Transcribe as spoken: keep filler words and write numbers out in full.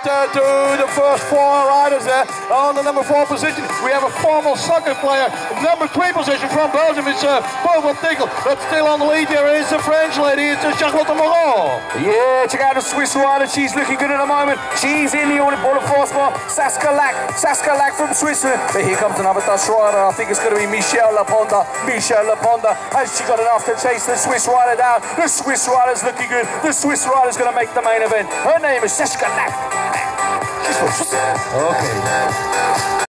Uh, to the first four riders there on the number four position. We have a formal soccer player. Number three position from Belgium is uh, Paul Tickle. But still on the lead here is the French lady. It's uh, Charlotte Moreau. Yeah, check out the Swiss rider. She's looking good at the moment. She's in the order for the fourth spot. Saskia Lack. Saskia Lack from Switzerland. But here comes another Dutch rider. I think it's going to be Michelle Laponda. Michelle Laponda. Has she got enough to chase the Swiss rider down? The Swiss rider's looking good. The Swiss rider's going to make the main event. Her name is Saskia Lack. She's from Switzerland. Okay.